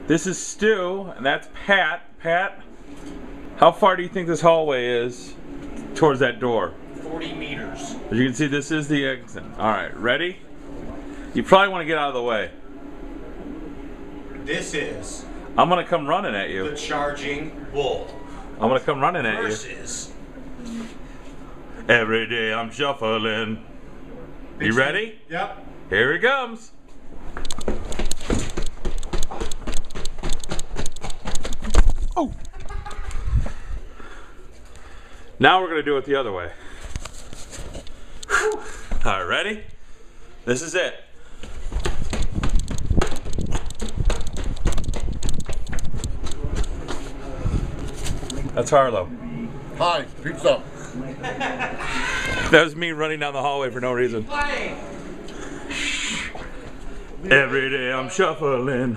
This is Stu, and that's Pat. Pat, how far do you think this hallway is towards that door? 40 meters. As you can see, this is the exit. Alright, ready? You probably want to get out of the way. This is I'm going to come running at you. the charging bull. I'm going to come running at you. Versus Every day I'm shuffling. You ready? Yep. Here he comes. Oh! Now we're going to do it the other way. Alright, ready? This is it. That's Harlow. Hi, pizza. That was me running down the hallway for no reason. Every day I'm shuffling.